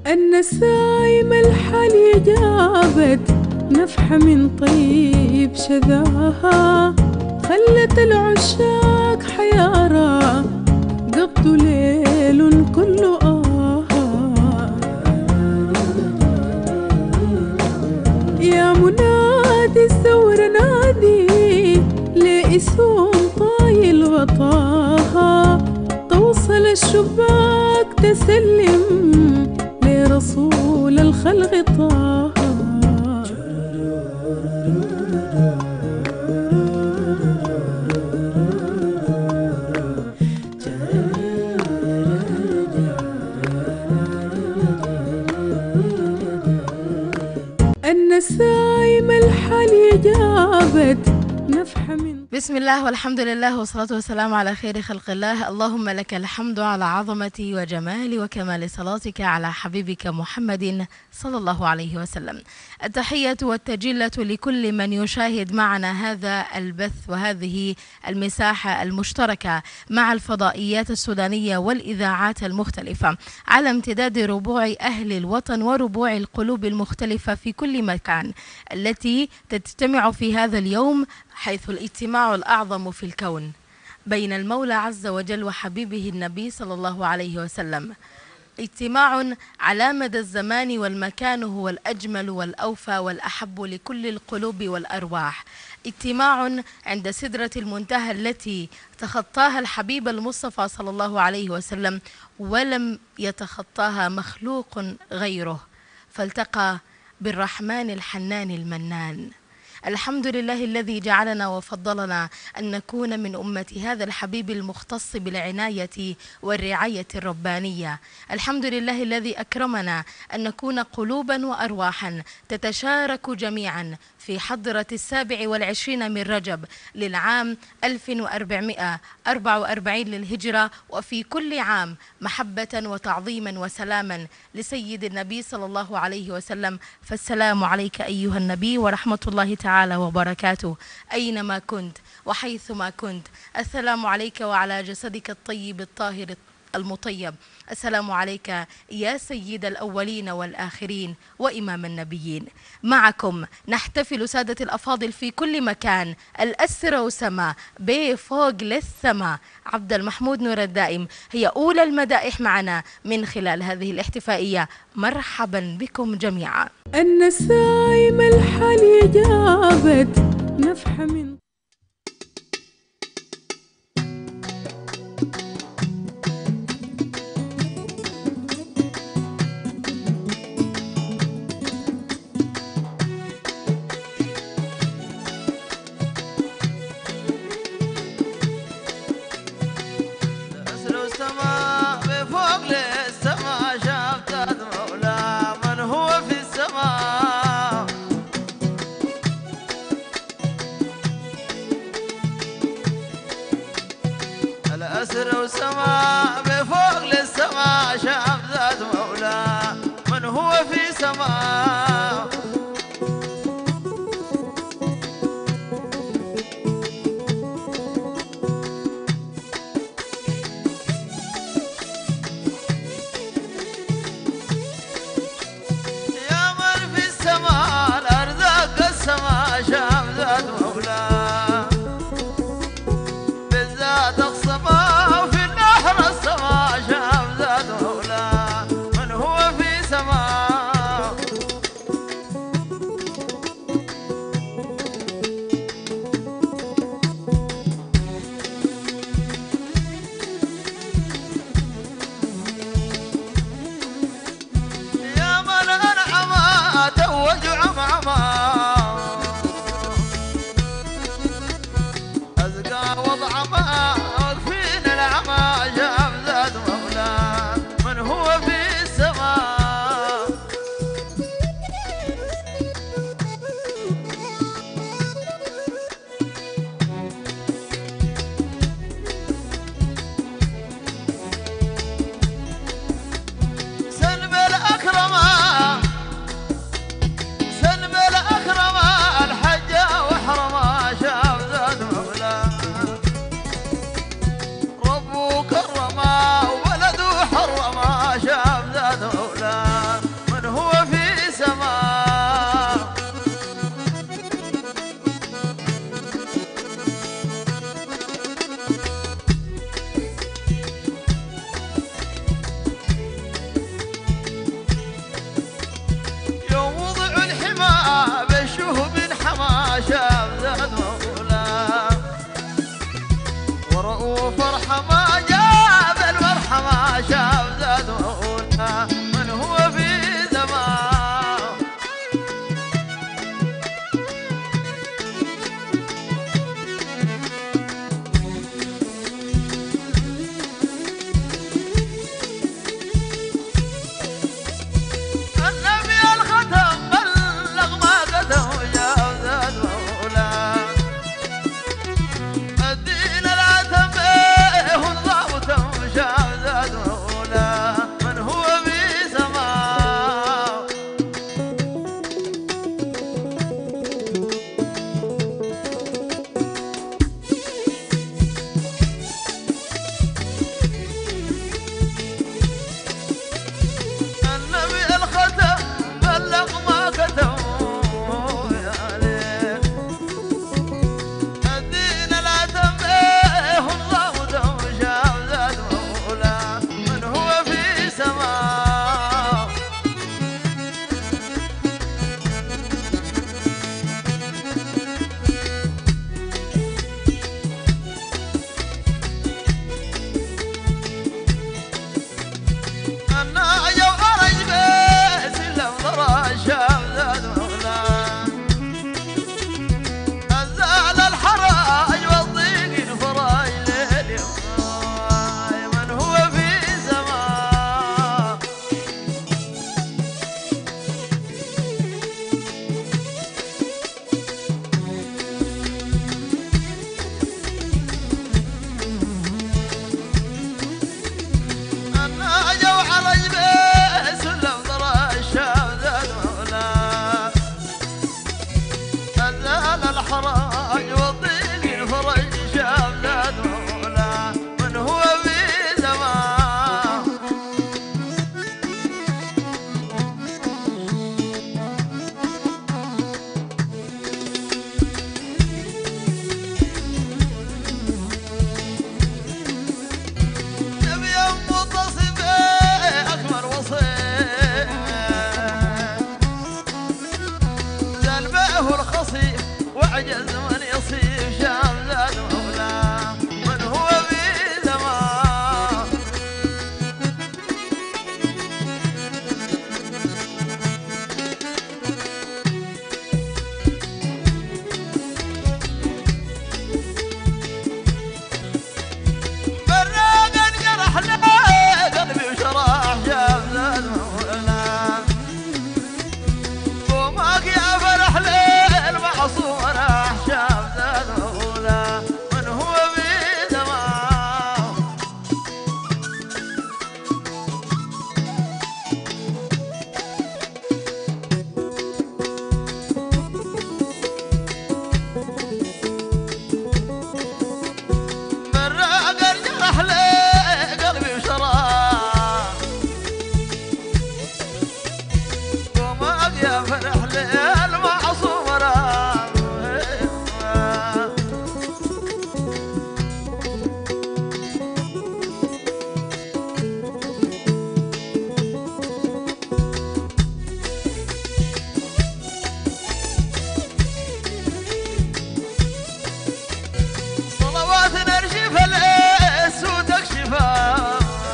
النسايم الحالية جابت نفحة من طيب شذاها، خلت العشاق حيارى قضوا ليل كله يا منادي الثورة نادي ليسوم طايل غطاها، توصل الشباك تسلم لرسول الخلق طه. النسايم الحالية جابت نفحة من بسم الله والحمد لله والصلاة والسلام على خير خلق الله. اللهم لك الحمد على عظمة وجمال وكمال صلاتك على حبيبك محمد صلى الله عليه وسلم. التحية والتجلة لكل من يشاهد معنا هذا البث وهذه المساحة المشتركة مع الفضائيات السودانية والإذاعات المختلفة على امتداد ربوع أهل الوطن وربوع القلوب المختلفة في كل مكان، التي تجتمع في هذا اليوم حيث الاجتماع الأعظم في الكون بين المولى عز وجل وحبيبه النبي صلى الله عليه وسلم. اجتماع على مدى الزمان والمكان هو الأجمل والأوفى والأحب لكل القلوب والأرواح. اجتماع عند سدرة المنتهى التي تخطاها الحبيب المصطفى صلى الله عليه وسلم ولم يتخطاها مخلوق غيره، فالتقى بالرحمن الحنان المنان. الحمد لله الذي جعلنا وفضلنا أن نكون من أمة هذا الحبيب المختص بالعناية والرعاية الربانية. الحمد لله الذي أكرمنا أن نكون قلوبا وأرواحا تتشارك جميعا في حضرة 27 من رجب للعام 1444 للهجرة، وفي كل عام محبة وتعظيما وسلاما لسيد النبي صلى الله عليه وسلم. فالسلام عليك أيها النبي ورحمة الله تعالى وبركاته أينما كنت وحيثما كنت. السلام عليك وعلى جسدك الطيب الطاهر المطيب. السلام عليك يا سيد الأولين والآخرين وإمام النبيين. معكم نحتفل سادة الأفاضل في كل مكان الأسرة وسما بفوق للسما. عبد المحمود نور الدائم هي أولى المدائح معنا من خلال هذه الاحتفائية. مرحبا بكم جميعا. النسايم الحالية جابت نفحة من الأسر وسما بفوق للسما شاف ذات مولاه من هو في سما. يا من في السما الأرزاق السما شاف ذات مولاه بالذات السما وفي النهر السما شاف ذات مولاه من هو في سما. فرح للمعصوم رام صلوات نرشف العيس وتكشفها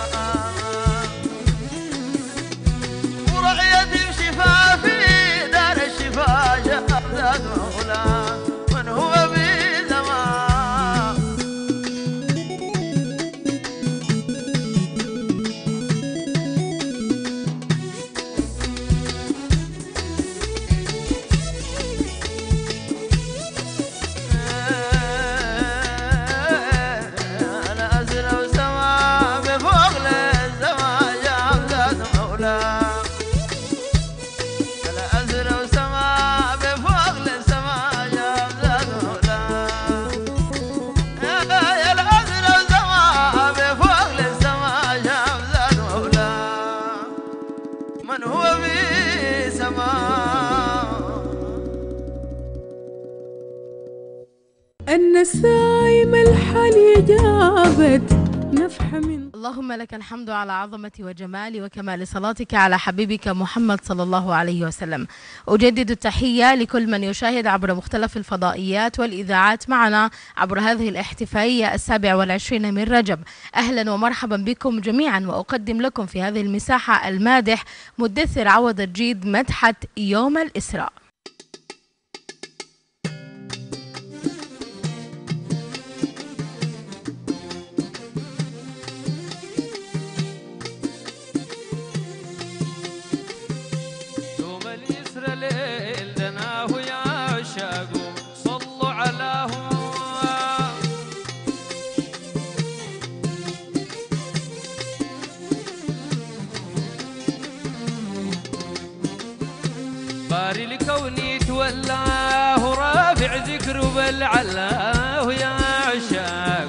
ورعية شفاء في دار الشفاء شهد مولاه من هو بزمان أنا أزل وسما بفوق للسما شهد مولاه الأزل وسما بفوق للسما شهد مولاه يا الأزل وسما بفوق للسما شهد مولاه من هو بسماء النسايم الحالية جابت نفحة من اللهم لك الحمد على عظمة وجمال وكمال صلاتك على حبيبك محمد صلى الله عليه وسلم. أجدد التحية لكل من يشاهد عبر مختلف الفضائيات والإذاعات معنا عبر هذه الاحتفالية 27 من رجب. أهلا ومرحبا بكم جميعا، وأقدم لكم في هذه المساحة المادح مدثر عوض الجيد مدحة يوم الإسراء. يوم اليسر ليل دناه يا عشاق صلوا على هو باري لكوني تولاه رافع ذكره بالعلاه يا عشاق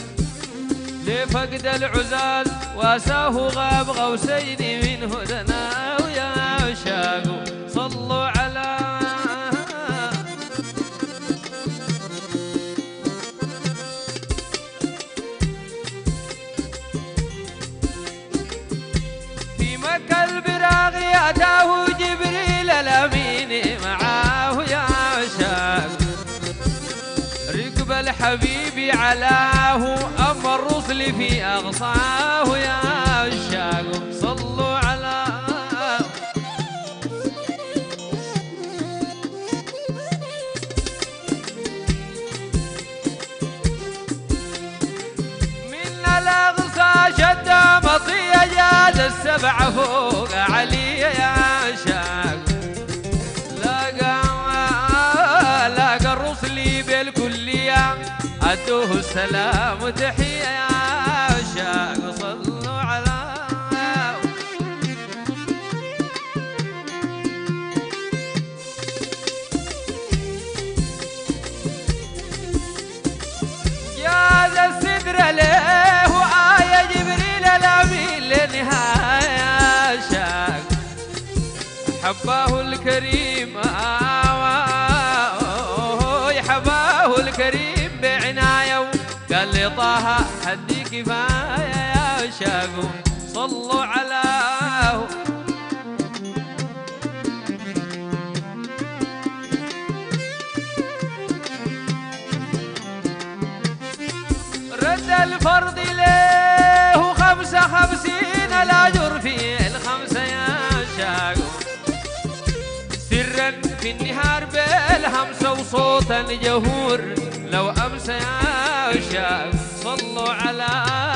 لفقد العزال واساه غاب غوسين من هدناه يا عشاق صلوا على في مكة البراغي أتاه جبريل الأمين معاه يا عشاق ركب الحبيب علاه أما الرسل في أغصاه يا عشاق صلوا على من الأغصى شد مطية جاز السبع فوق علي يا عشاق لاقى الرسل بالكلية أدوه السلام وتحية يا عشاق صلوا على جاز السدر له وآية جبريل الأمين لنهاية عشاق حباه الكريم حباه الكريم بعناية قال لي طه حدي كفاية يا عشاق صلوا على رد الفرض له 55 الأجر في الخمسة يا عشاق سرا في النهار بالهمسة وصوتا جهور لو أمسى يا عشاق صلوا على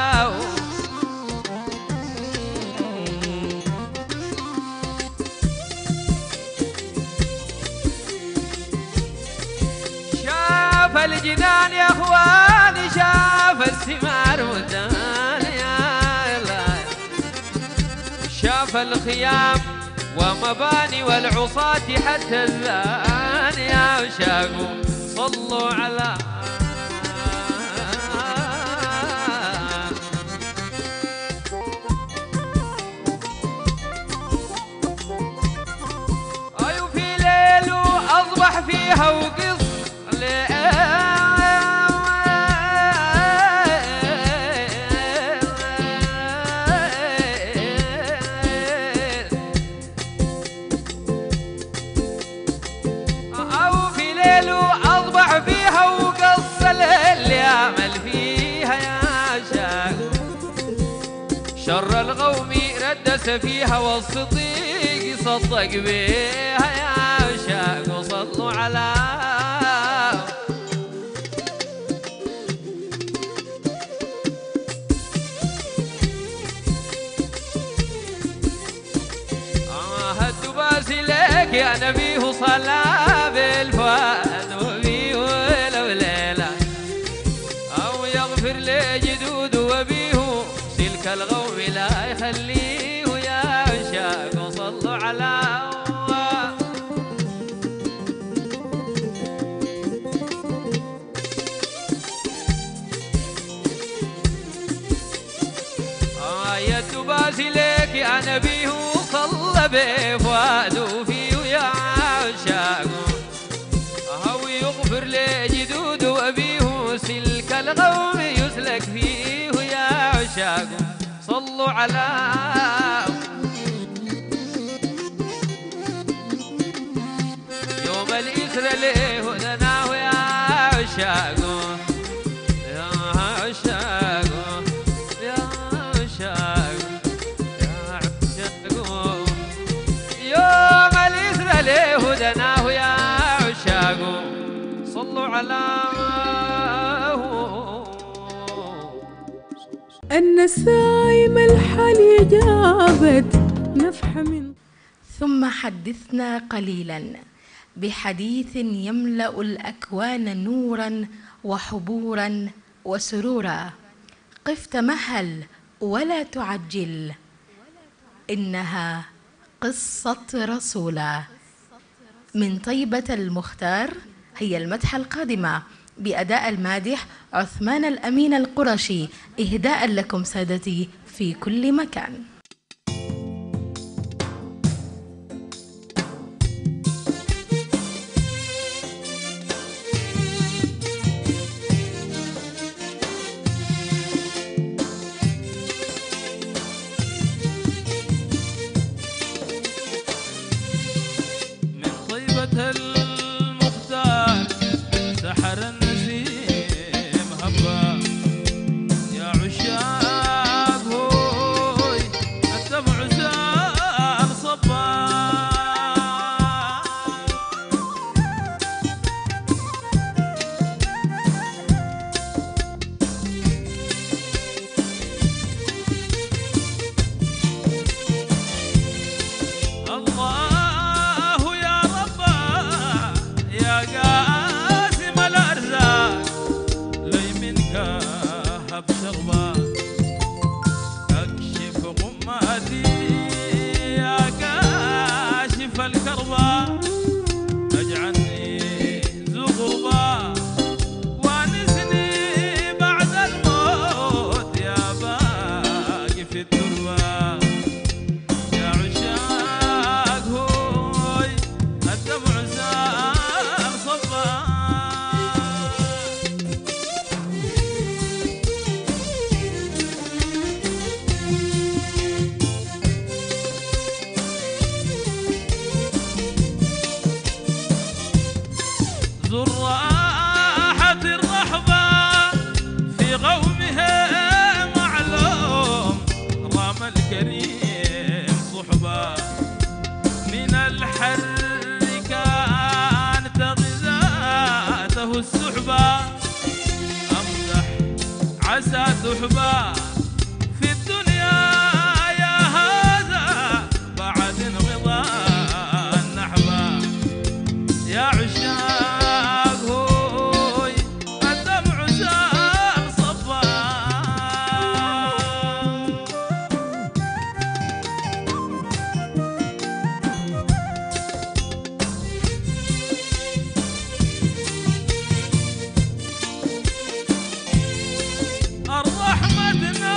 شاف الجنان يا اخواني شاف الثمار ودان يا الله شاف الخيام ومباني والعصاة حتى الزان يا عشاق صلوا على أيوة فيها وقص أو في ليل وأضبع فيها وقص اللي يعمل فيها يا شاق شر الغوم ردس فيها والصديق صدق بيها يا شاق وصلوا على هالدباس لك يا نبيه صلى بالفؤاد وبيه ولو ليلة أو يغفر لي جدود وبيه سلك الغوم لا يخليه يا شاق وصلوا على يا الدباس لك يا نبيه صلى بفؤاد وفيه يا عشاق هو يغفر لي جدود وأبيه سلك الغوم يسلك فيه يا عشاق صلوا على يوم الإسر له هدناه يا عشاق يا عشاق يا عشاق يا عشاق يوم الإسر له هدناه يا عشاق صلوا على النسايم الحلي جابت نفحة من ثم حدثنا قليلا بحديث يملأ الأكوان نورا وحبورا وسرورا. قف تمهل ولا تعجل، إنها قصة رسولا. من طيبة المختار هي المدحة القادمة بأداء المادح عثمان الأمين القرشي، إهداء لكم سادتي في كل مكان. من طيبة المختار سحر النسيم هبا يا عشاق هوي الدمع زال صبا الله يا ربا يا قاسم الأرزاق لي منك هب شربا اكشف غماتي يا كاشف الكربا اجعلني زغربا وانسني بعد الموت يا باقي في التربه يا عشاق هوي الدمع زال صبا زر راحة الرحبة في غومها معلوم رام الكريم صحبة من الحر كانت غذاته السحبة أمدح عسى سحبة في الدنيا يا هذا بعد انغضاء النحبة يا عشاق هوي الدمع زال صبا الرحمة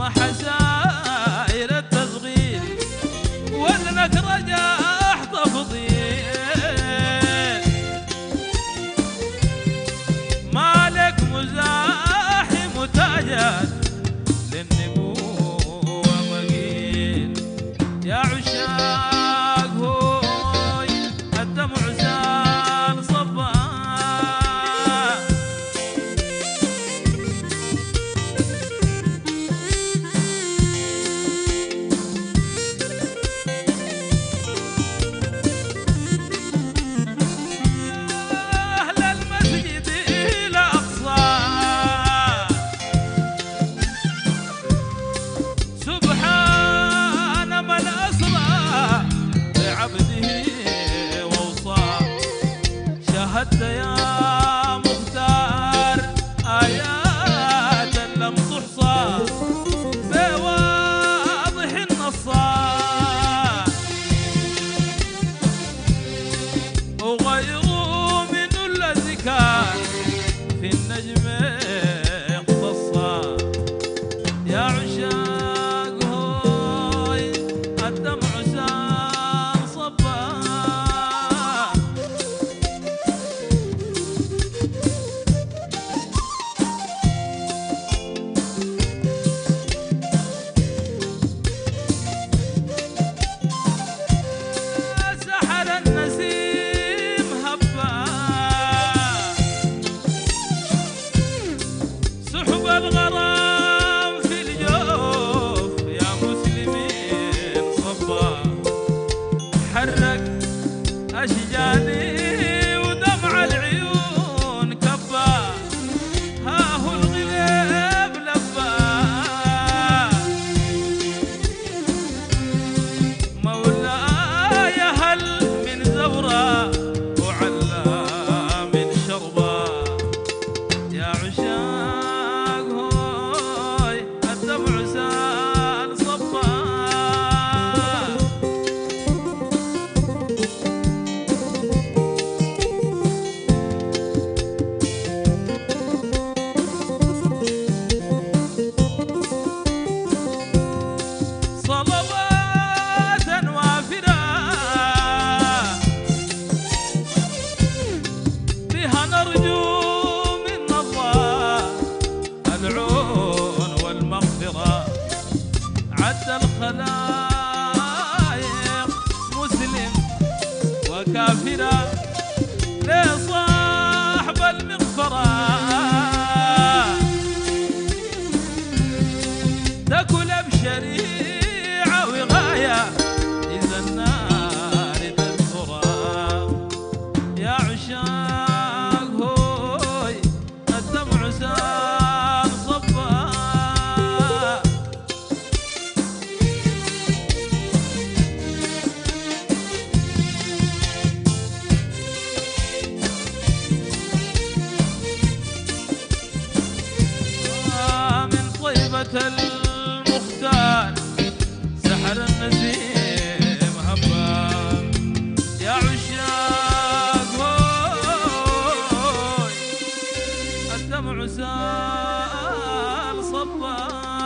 حسائر التصغير والنكر جاح تفضيل مالك مزاحم تاجات للنبوة مقيل يا عشاق هوي الدمع سال صبا أهل المسجد الأقصى سبحان من أسرى بعبده ووصى شاهدت يا مختار آيات لم تحصى بواضح النصار وغيره من الذي كان في النجم اختصى يا عشاق هوي الدمع سال صبا سحر النسيم هبا سحب الغرام في الجوف يا مسلمين صبا حرك أشجاني ودمع العيون كبا ها هو الغلاب لبا مولاي هل من زورا وعلى من شربا يا عشاق هوي الدمع سال صبا صلوات وافرة بها نرجو من الله العون والمغفرة عد الخلائق مسلم وكافرة لصاحب المغفرة تاكل بشريعة وغاية إذا النار تذكرها يا عشاق هوي الدمع سال صبا من طيبة المختار سحر النسيم هبا يا عشاق هوي الدمع سال صبا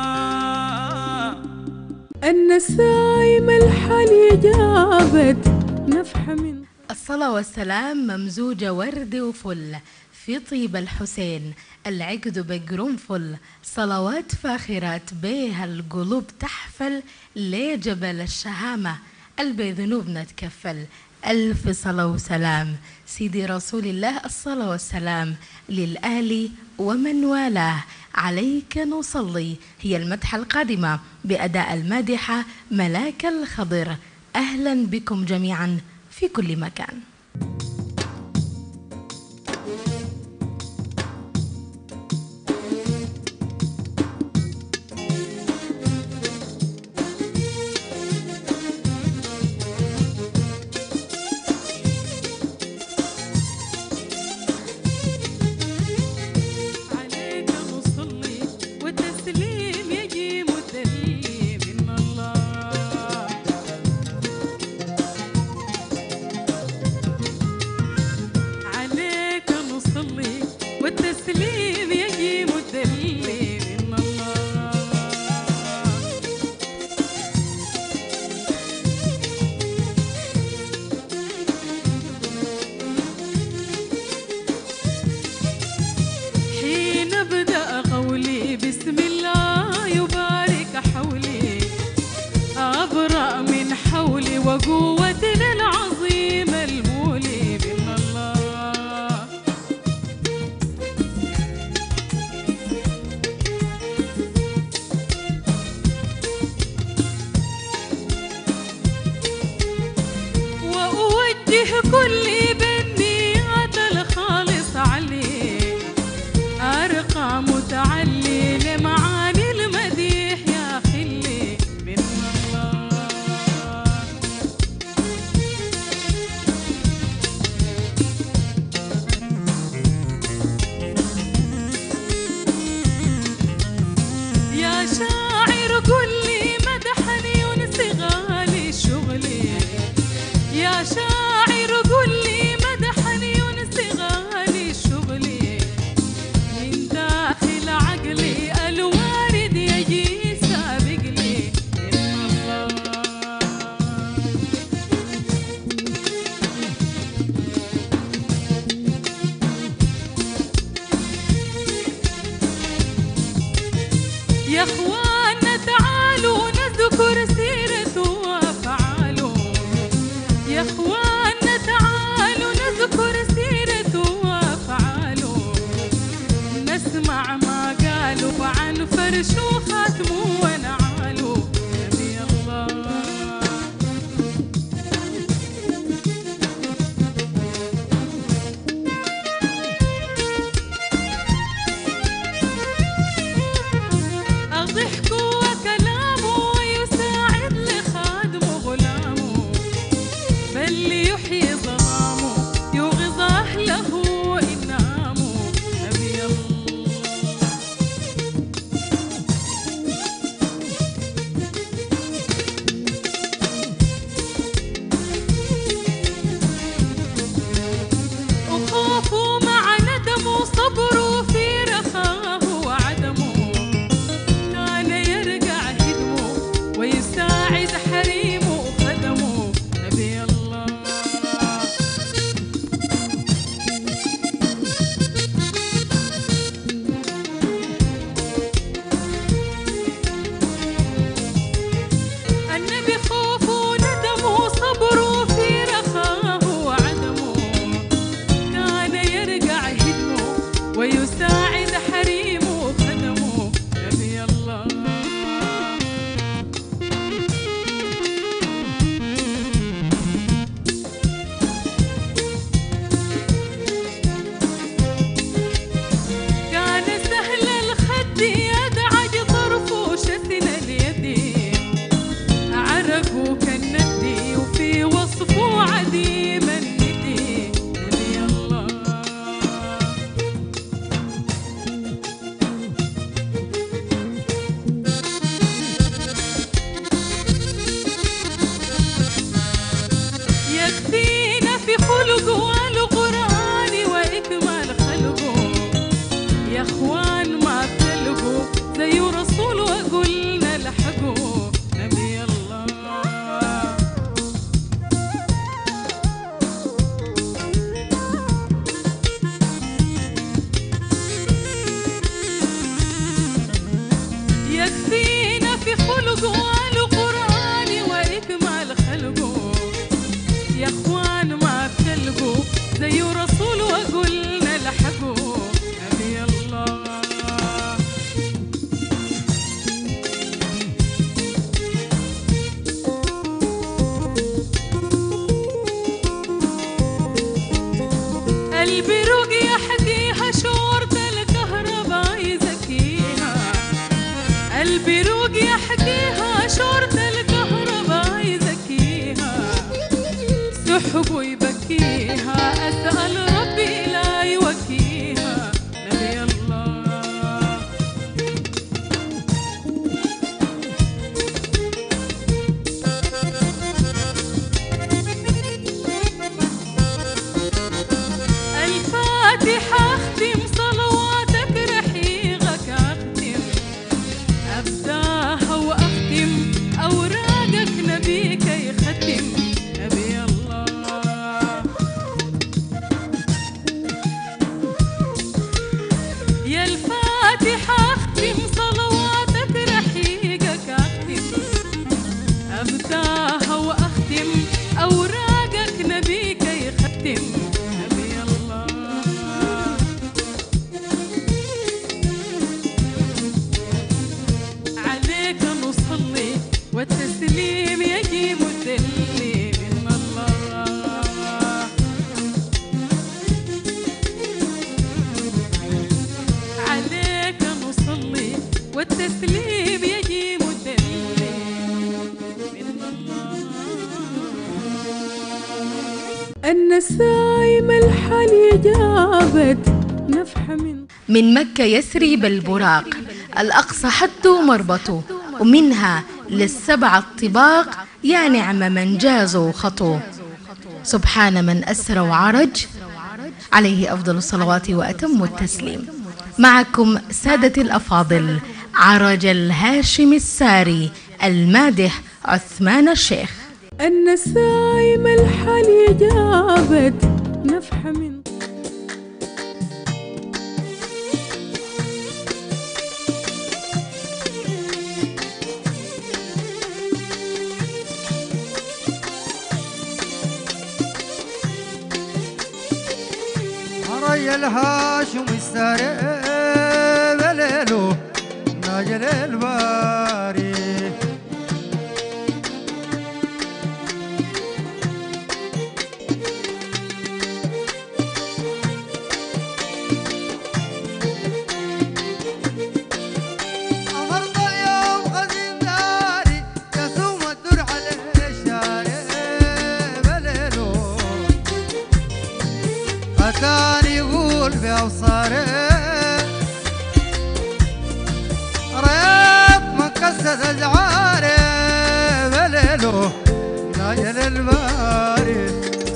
النسايم الحلي جابت نفحة من الصلاة والسلام ممزوجة ورد وفل في طيب الحسين العقد بقرنفل صلوات فاخرات بيها القلوب تحفل لجبل الشهامة البي ذنوبنا تكفل ألف صلاة وسلام سيدي رسول الله الصلاة والسلام للآل ومن والاه عليك نصلي هي المدحة القادمة بأداء المادحة ملاك الخضر أهلا بكم جميعا في كل مكان. عليك نصلي والتسليم يجي متلي من الله عليك نصلي والتسليم يجي متلي من الله يا اخوانا تعالوا نذكر سيرته وافعاله، يا اخوانا تعالوا نذكر سيرته وافعاله، نسمع ما قالوا عن فرش وخاتمه ونعاله. نبي الله ضحكه وكلامه ويساعد لخادمه غلامه، بل يحيي ظلامه يوغظ أهله إنامه. نبي الله وخوفه مع ندمه صبره في رخاه وعدمه، ويساعد حريمه وخدمه. نبي الله النبي خوفه وندمه صبره في رخاه وعدمه، كان يرجع هدمه ويساعد حريمه وخدمه. نبي الله كالندي وفي وصفه عديم الندي. نبي الله يكفينا في خلقه والقرآن وإكمال خلقه، يا اخوان ما بتلقوا زي رسول وقلنا لحقه. نبي الله يكفينا في خلقه والقرآن وإكمال خلقه، يا اخوان ما بتلقوا زي رسول وقلنا لحقه. نبي الله قلبي رقي يحكيها شورت الكهرباء يزكيها، قلبي رقي يحكيها شورت الكهرباء يزكيها، سحبه يبكيها أسأل ربي لا يوكيها. نبي الله الفاتحة أختم صلواتك رحيقك أختم، أبداها وأختم أوراقك نبيك يختم. نبي الله يا الفاتحة أختم صلواتك رحيقك أختم، أبداها وأختم أوراقك نبيك يختم. نبي الله عليك نصلي والتسليم يجي مدلي من الله، عليك نصلي والتسليم يجي مدلي من الله. النسايم الحلي جابت نفحة من مكة يثرب البراق، الأقصى حد مربطه، ومنها للسبع الطباق، يا نعم من جازوا خطو. سبحان من أسرى وعرج، عليه أفضل الصلوات وأتم التسليم. معكم سادة الأفاضل عرج الهاشم الساري المادح عثمان الشيخ. النسايم الحلي جابت نفحة من الهاشم الساري بليلو ناجل الباري أمرت اليوم غزين داري يسوم الدر على الشارع بليلو أتاني يقول بأبصاري رياض مكسد أزعاري بليلو ناجل الباري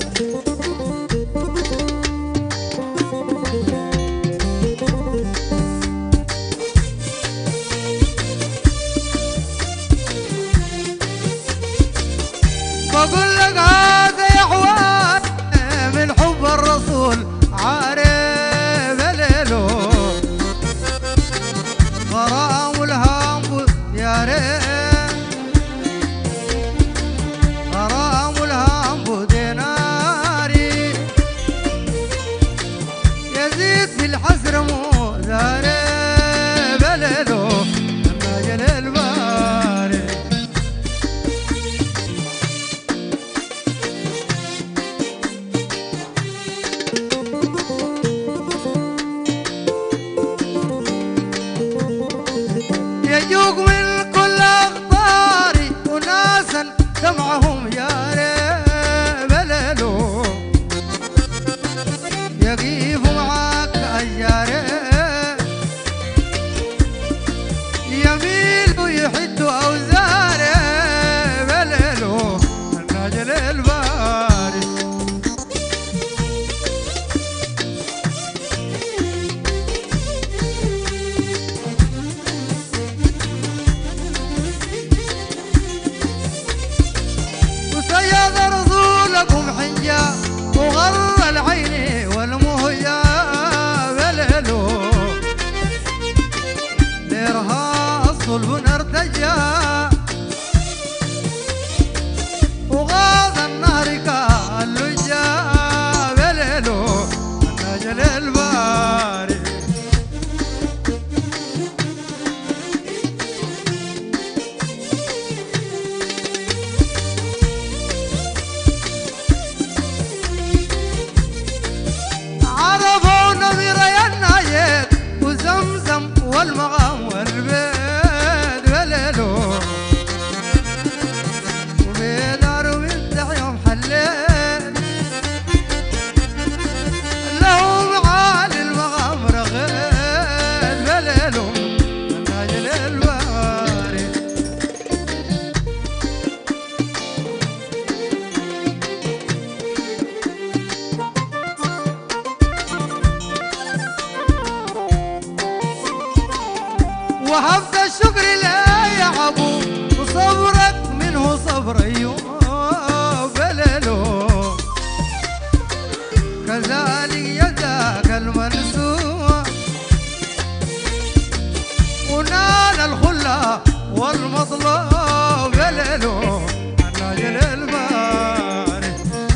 بقول لك هذا يا اخوان من حب الرسول عارف ليلو غرام والهام يا ريت غرام والهام ديناري يزيد في الحسر مو داري بليلو الناجل الباري يجوق من كل أخباري وناسا دمعهم يا ريت بليلو يقيف معاك أشجاري يميل ويحد أوزاري بليلو الناجل الباري وسيد رسولكم حنجا وغر العين والمهيا بليلو ليرها الصلب نرتجى وغاض النهر كاللجا بليلو الناجل الباري عرفوا نمير النايد وزمزم والمغام والبيت بليلو وبيدار ويفتح يوم حليت له معالي المغام رغيت بليلو الناجل الباري وهبت الشكر لا يا عبو وصبرك منه صبر ايوب بليلو كذلك يداك المنسوع ونال الخلا والمطلوب بليلو الناجل الباري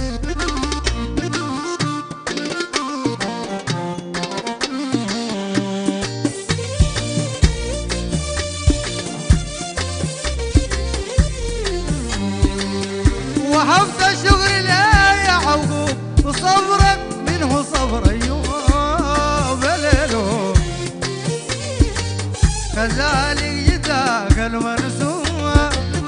وهبت الشكر لا يا عقوب وصبرك منه صبر ايوب بليلو كذلك يداك المرسوم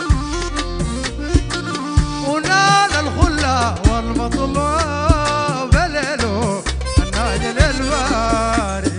ونال الخلا والمطلوب بليلو الناجل الباري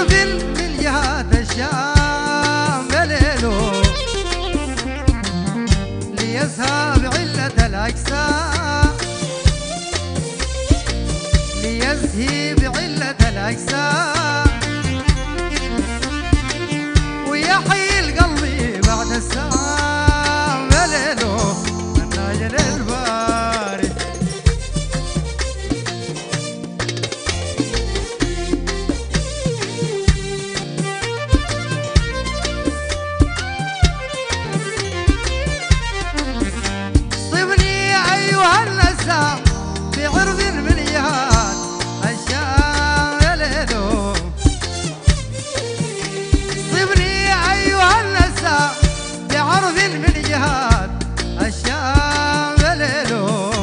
بعرض من جهات الشام بليله ليذهب علة الأجسام ليذهب علة الأجسام ويحيي القلب بعد السام بليله الناجل البارد صبني أيها النسام بعرض من جهات الشام بليله صبني أيها النسام بعرض من جهات الشام بليله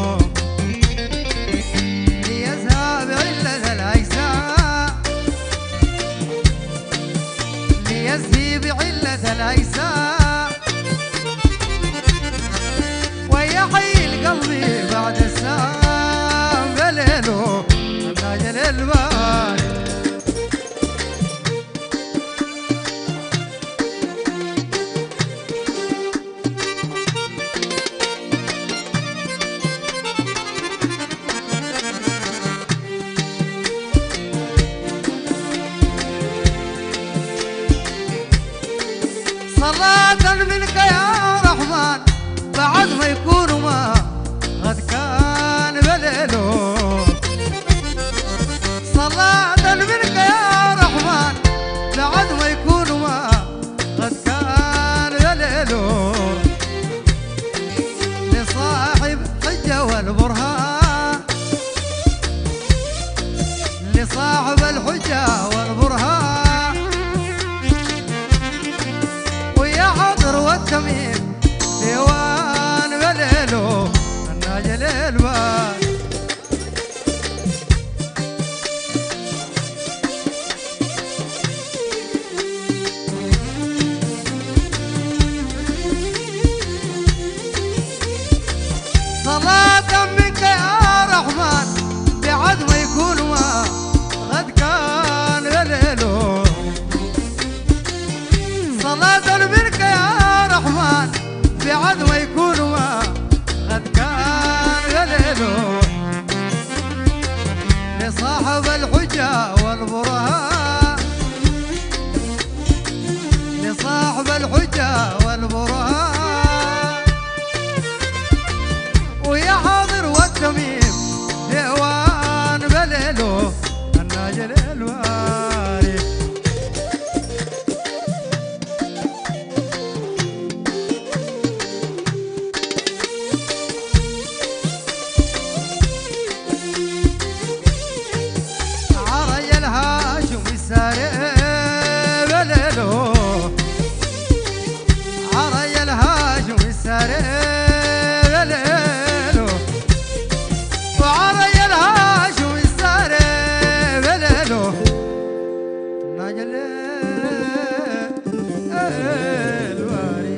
ليذهب علة الأجسام ليذهب علة الأجسام ويحيي القلب بعد السام بليله الناجل البارد صلاة منك يا رحمن بعد ما يكون ما قد كان بليله صلاة منك يا رحمن بعد ما يكون ما قد كان بليله لصاحب حجة والبرهان لصاحب الحجة والبرهان ويا حضر والتميم ديوان بليله الناجل البارد صلاة منك يا رحمن بعد ما يكون ما قد كان بليله صلاة منك يا رحمن بعد ما يكون ما قد كان بليله لصاحب الحجة والبرهان لصاحب الحجة والبرهان ويا حاضر والتميم ديوان بليله الناجل الواري عري الهاشم الساري بليله عري الهاشم الساري بليله وعري الهاشم الساري بليله ناجل الواري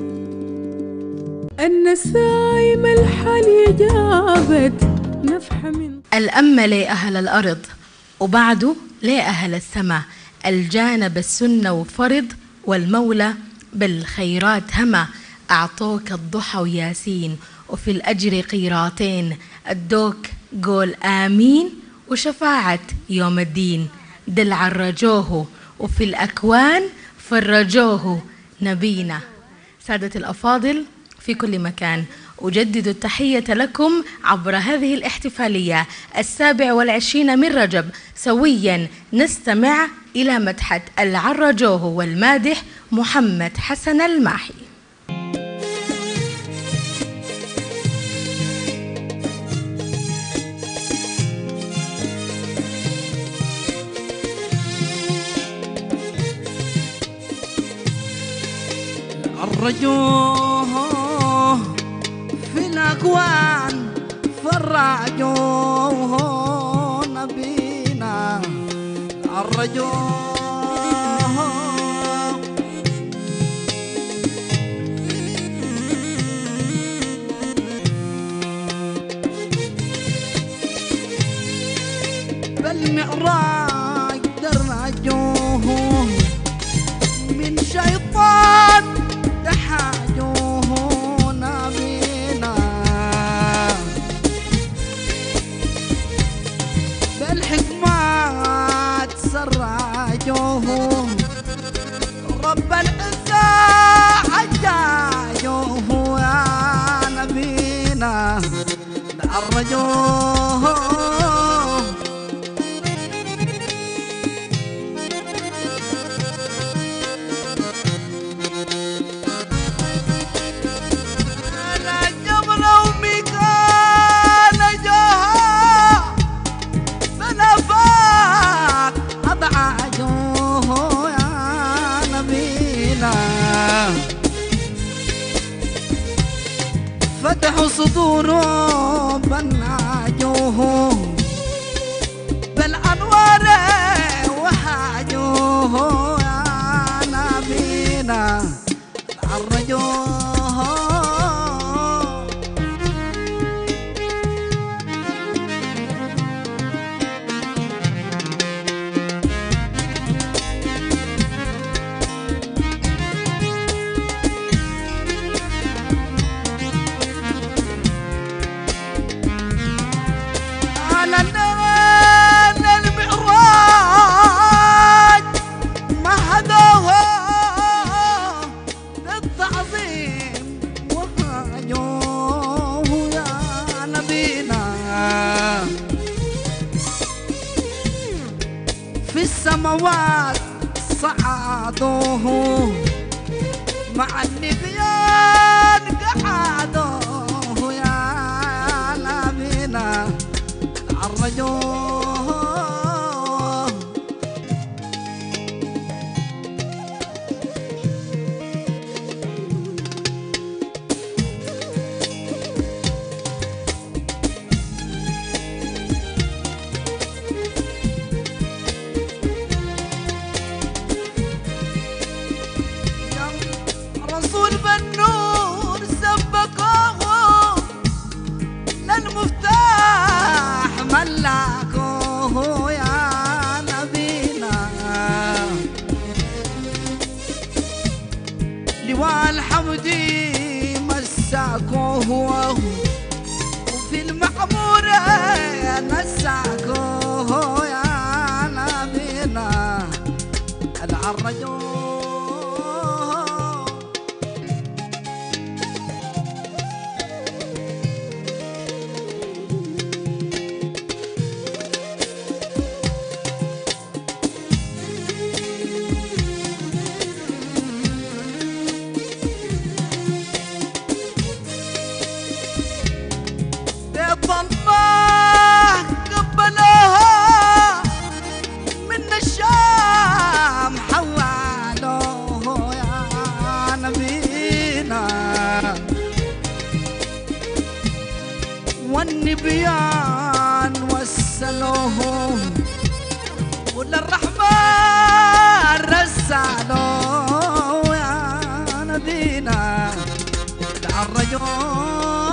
النسايم الحالية جابت نفحة من الأمة لأهل الأرض وبعده لأهل السماء الجانب السنة وفرض والمولى بالخيرات هما أعطوك الضحى وياسين وفي الأجر قيراتين الدوك قول آمين وشفاعة يوم الدين دل عرجوه وفي الأكوان فرجوه نبينا. سادة الأفاضل في كل مكان أجدد التحية لكم عبر هذه الاحتفالية 27 من رجب سويا نستمع إلى مدحة العرجوه والمادح محمد حسن الماحي. عرجوه في الأكوان فرجوه نبينا عرجوه بالمعراج درجوه رب العزة حجاجه يا نبينا تعرجوه فتحوا صدورهم بناجوه بالأنوار وحاجوه يا نبينا عرجوه في السماوات صعدوه مع النبيان قعدوه يا نبينا عرجوه رسول بالنور سبقوه للمفتاح ملاكوه يا نبينا لواء الحمد مساكوه وفي المعمور نساكوه يا نبينا العرجوه الله قبلوها من الشام حوالوه يا نبينا والنبيان وسلوه وللرحمن رسالوه يا نبينا تعرجوه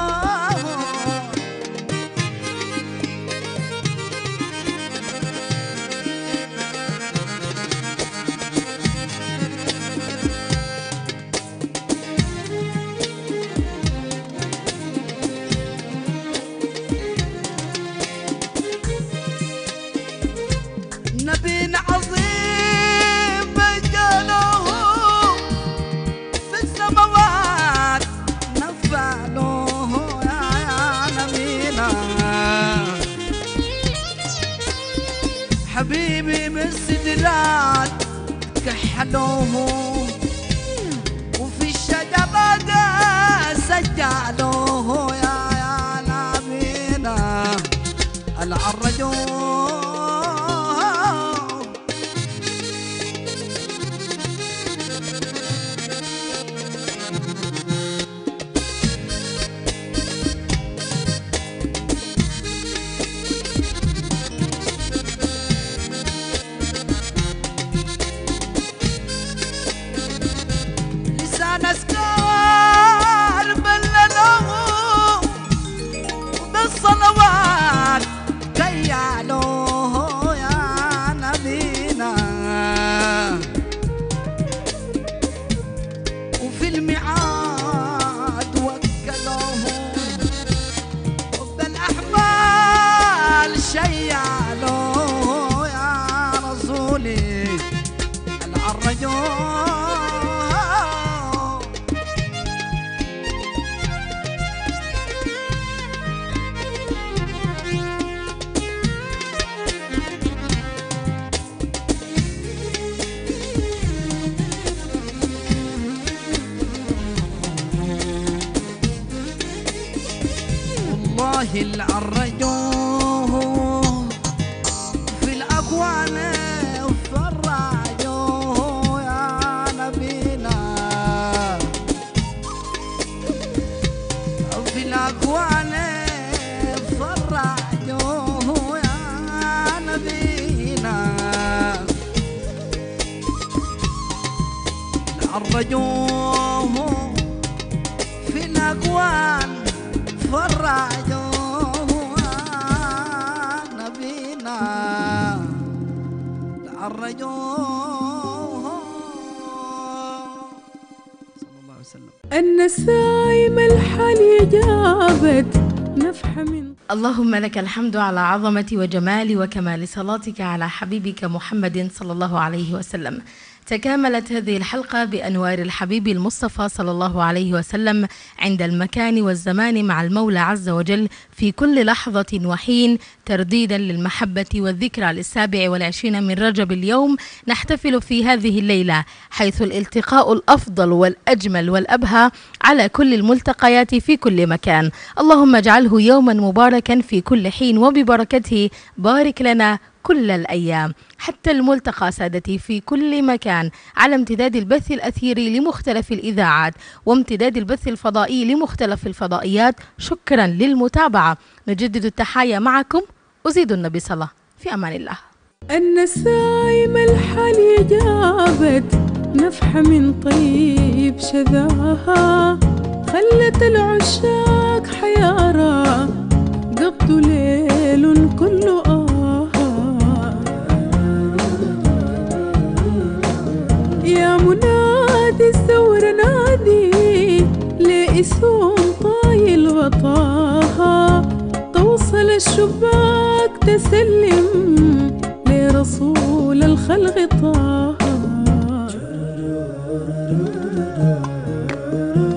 نبي عظيم جلوه في السماوات نفعلوه يا نبينا حبيبي من السدرات كحلوه وفي الشجرة سجلوه يا نبينا العرجوه لسان اسكار بللوه بالصلوات كيالوه يا نبينا وفي الميعاد وكلوه وبالاحمال شيالوه يا رسولي العرجوه العرجوه في الأكوان فرجوه يا نبينا في الأكوان فرجوه يا نبينا عرجوه في الأكوان فرجوه نبينا عرجوه صلى الله عليه وسلم. النسايم الحالية جابت نفح من اللهم لك الحمد على عظمة وجمال وكمال صلاتك على حبيبك محمد صلى الله عليه وسلم. تكاملت هذه الحلقة بأنوار الحبيب المصطفى صلى الله عليه وسلم عند المكان والزمان مع المولى عز وجل في كل لحظة وحين، ترديدا للمحبة والذكرى ل27 من رجب. اليوم نحتفل في هذه الليلة حيث الالتقاء الأفضل والأجمل والأبهى على كل الملتقيات في كل مكان. اللهم اجعله يوما مباركا في كل حين، وببركته بارك لنا كل الأيام حتى الملتقى سادتي في كل مكان، على امتداد البث الأثيري لمختلف الإذاعات وامتداد البث الفضائي لمختلف الفضائيات. شكرا للمتابعة، نجدد التحايا معكم، أزيد النبي صلى في أمان الله. النسايم الحالية جابت نفح من طيب شذاها، خلت العشاق حيارى قضوا ليل كله يا منادي الثور نادي لإسوم طاي الغطاها، توصل الشباك تسلم لرسول الخلق طه.